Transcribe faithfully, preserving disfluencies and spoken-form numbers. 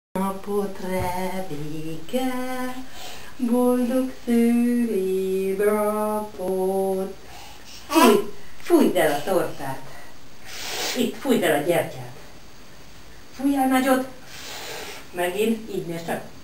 Napot Revike, boldog szülinapot. Fújj, fújjd el a tortát. Itt, fújdd el a gyertyát. Fújjál nagyot. Megint, így nézd csak.